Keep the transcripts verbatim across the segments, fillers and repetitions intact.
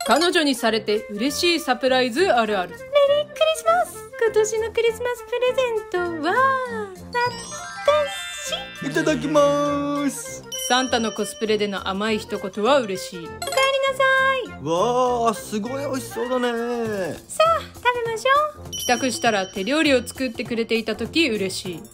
彼女にされて嬉しいサプライズあるある。 メリークリスマス。今年のクリスマスプレゼントは私。 いただきます。 サンタのコスプレでの甘い一言は嬉しい。 おかえりなさい。 わあ、すごい美味しそうだね。 さあ食べましょう。 帰宅したら手料理を作ってくれていた時嬉しい。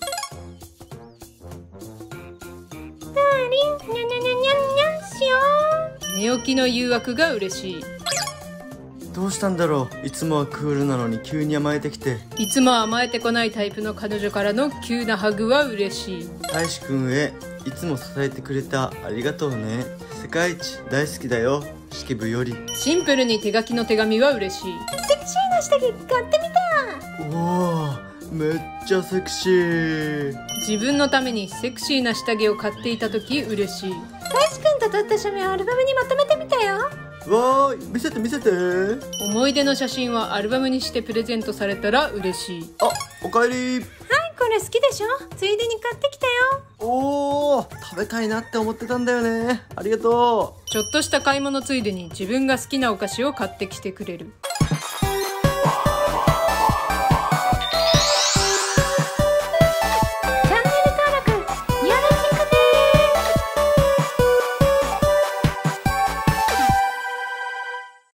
ダーリン、にゃにゃにゃにゃんにゃんしよう。 寝起きの誘惑が嬉しい。 どうしたんだろう。いつもはクールなのに急に甘えてきて。 いつも甘えてこないタイプの彼女からの急なハグは嬉しい。 大志くんへ、いつも支えてくれたありがとうね。世界一大好きだよ、式部より。 シンプルに手書きの手紙は嬉しい。 セクシーな下着買ってみた。 おお、めっちゃセクシー。 自分のためにセクシーな下着を買っていた時嬉しい。 大志くんと撮った写メをアルバムにまとめてみたよ。 わーい、見せて見せて。 思い出の写真はアルバムにしてプレゼントされたら嬉しい。 あ、おかえり。 はい、これ好きでしょ。ついでに買ってきたよ。 おー、食べたいなって思ってたんだよね。ありがとう。 ちょっとした買い物ついでに自分が好きなお菓子を買ってきてくれる。